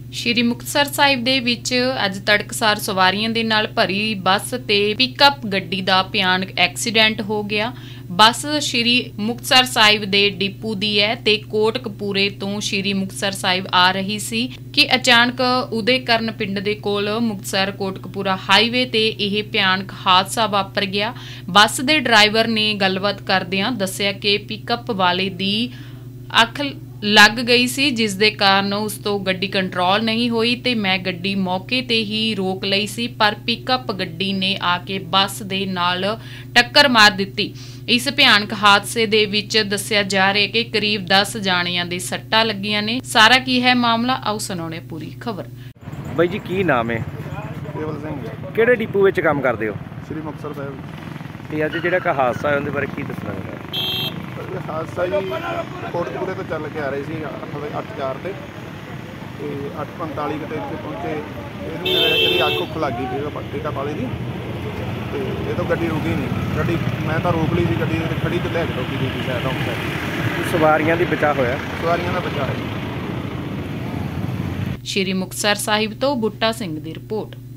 ਸ਼੍ਰੀ ਮੁਕਤਸਰ ਸਾਹਿਬ ਦੇ ਵਿੱਚ ਅੱਜ ਤੜਕਸਾਰ ਸਵਾਰੀਆਂ ਦੇ ਨਾਲ ਭਰੀ ਬੱਸ ਤੇ ਪਿਕਅਪ ਗੱਡੀ ਦਾ ਭਿਆਨਕ ਐਕਸੀਡੈਂਟ ਹੋ ਗਿਆ। ਬੱਸ ਸ਼੍ਰੀ ਮੁਕਤਸਰ ਸਾਹਿਬ ਦੇ ਡਿਪੂ ਦੀ ਹੈ ਤੇ ਕੋਟਕਪੂਰੇ ਤੋਂ ਸ਼੍ਰੀ ਮੁਕਤਸਰ ਸਾਹਿਬ ਆ ਰਹੀ ਸੀ ਕਿ ਅਚਾਨਕ ਉਦੇਕਰਨ ਪਿੰਡ ਦੇ ਕੋਲ ਮੁਕਤਸਰ ਕੋਟਕਪੂਰਾ ਹਾਈਵੇ ਤੇ ਇਹ ਭਿਆਨਕ ਹਾਦਸਾ ਵਾਪਰ ਗਿਆ। ਬੱਸ ਦੇ ਡਰਾਈਵਰ ਨੇ ਗੱਲਬਾਤ ਕਰਦਿਆਂ ਦੱਸਿਆ ਕਿ ਪਿਕਅਪ ਵਾਲੇ ਦੀ ਅੱਖ ਲੱਗ गई सी, जिस दे कारण उस तो गड्डी कंट्रोल नहीं हुई ते मैं गड्डी मौके ते ही रोक लई सी, पर पिकअप गड्डी ने आके बस दे नाल टक्कर मार दित्ती। इस भयानक हादसे दे विच दस्सिया जा रहा कि करीब 10 जाणियां दे सट्टां लगियां ने। सारा की है मामला, आओ सुणाउने पूरी खबर। बाई जी की नाम है? केवल सिंह। किहड़े डिपू विच काम करदे हो? श्री मुक्तसर साहिब। ते अज जिहड़ा हादसा होया उहदे बारे की दसना है? हादसा जी कोटकपूरे तो चल के आ रहे थे 8:04 ਤੇ 8:45 ਤੇ ਇੱਥੇ ਪਹੁੰਚੇ। ਇਹਦੀ ਅੱਖ ਉੱਖ ਲੱਗ ਗਈ ਪਿਕਅਪ ਵਾਲੇ ਦੀ ਤੇ ਇਹ ਤੋਂ ਗੱਡੀ ਰੁਕੀ ਨਹੀਂ। ਗੱਡੀ ਮੈਂ ਤਾਂ ਰੋਕ ਲਈ ਸੀ, ਗੱਡੀ ਖੜੀ ਤੇ ਲੈ ਕੇ ਰੋਕੀ ਦੂਜੀ ਸਾਈਡ ਆਉਂ। ਸਵਾਰੀਆਂ ਦੀ ਬਚਾ ਹੋਇਆ? ਸਵਾਰੀਆਂ ਦਾ ਬਚਾ ਹੈ। ਸ਼੍ਰੀ ਮੁਕਤਸਰ ਸਾਹਿਬ ਤੋਂ ਬੁੱਟਾ ਸਿੰਘ ਦੀ ਰਿਪੋਰਟ।